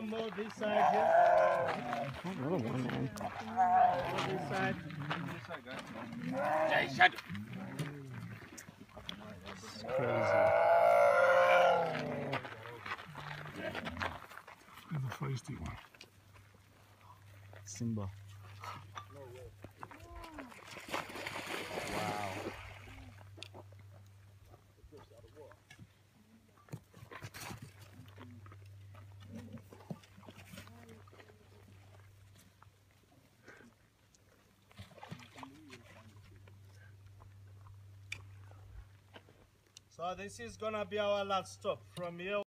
One more this side here. Another one, man. More this side. Hey, shut up. It's crazy. There's a feisty one. Simba. Wow. So this is gonna be our last stop from here.